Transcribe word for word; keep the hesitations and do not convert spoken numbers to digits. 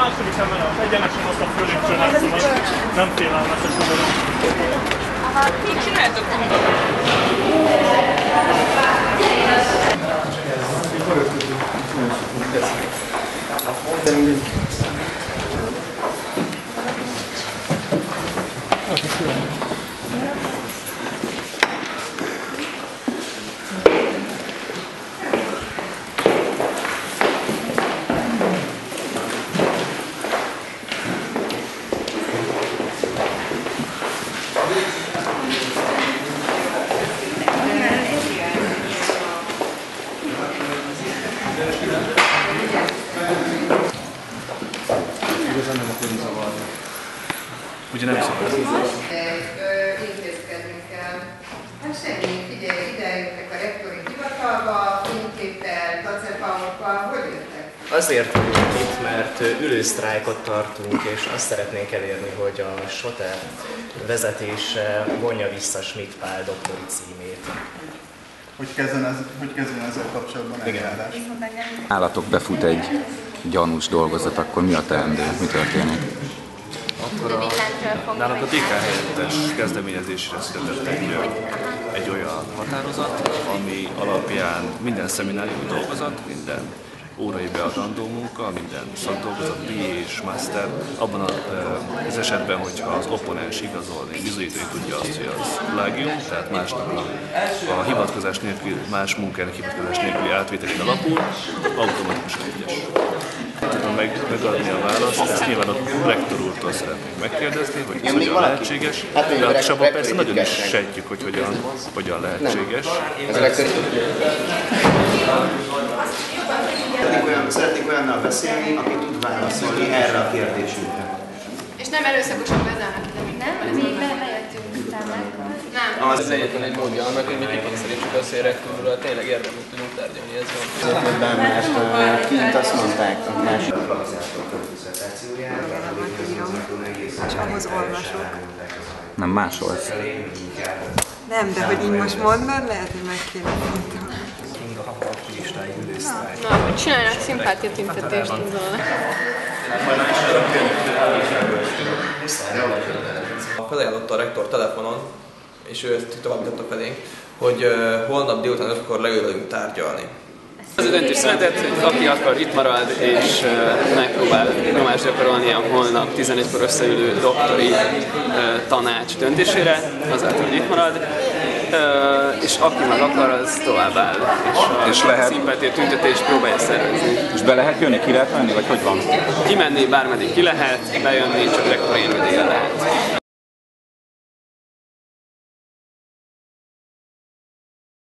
második emelet, egyenesen ott a fölépcsőnek, szóval nem félelmetes ugyanúgy. Aha, mit csináltok? Igazán nem akarom zavarni. Ugye nem szabad? Intézkednünk kell. Hát semmi, figyelj, ide jöttek a rektori hivatalba, fényképpel, tacepaokkal, hogy jöttek? Azért vagyunk itt, mert ülősztrájkot tartunk, és azt szeretnénk elérni, hogy a SOTE vezetése vonja vissza Schmidt Pál doktori címét. Hogy kezdjen, ez, hogy kezdjen ezzel kapcsolatban eljárás? Állatok befut egy gyanús dolgozat, akkor mi a teendő? Mi történik? Akkor a, nálunk a dé ká helyettes kezdeményezésre született egy, egy olyan határozat, ami alapján minden szemináriumi dolgozat, minden órai beadandó munka, minden szakdolgozat, bé és master, abban az esetben, hogyha az opponens igazolni, bizonyítani tudja azt, hogy az plagium, tehát másnak a, a hivatkozás nélkül, más munkának hivatkozás nélküli átvételén alapul, automatikusan egyes. Tudom meg, megadni a választ, ezt nyilván a rektor úrtól szeretnénk megkérdezni, hogy ez hogyan lehetséges, de abban persze nagyon is sejtjük, hogy hogyan, hogyan lehetséges. Szeretnék olyannal beszélni, aki tud válaszolni erre a kérdésünkre. És nem erőszakosan bezárnak ide, mint Nem? Még bejöttünk táblákkal. Nem. Az egyetlen egy módja annak, hogy mi kikényszerítsük azt, hogy a rektorról tényleg érdemben tudunk tárgyalni, ez van. Ebben, mert kint azt mondták a másik és ahhoz olvasok. Nem másolsz. Nem, de hogy így most mondod, lehet, hogy meg kéne mondtam. Na, hogy csinálnak szimpátiatüntetést, tudom. Felajánlotta a rektor telefonon, és ő ezt továbbította felénk, hogy uh, holnap délután ötkor leül velünk tárgyalni. Az a döntés született, hogy aki akar itt marad és uh, megpróbál nyomást gyakorolni a holnap tizenegykor összeülő doktori uh, tanács döntésére, azáltal, hogy itt marad. Uh, és aki meg akar, az tovább áll, és, és a szimpátia tüntetést próbálja szervezni. És be lehet jönni, ki lehet menni, vagy hogy van? Kimenni bármeddig ki lehet, bejönni csak rektori engedéllyel lehet.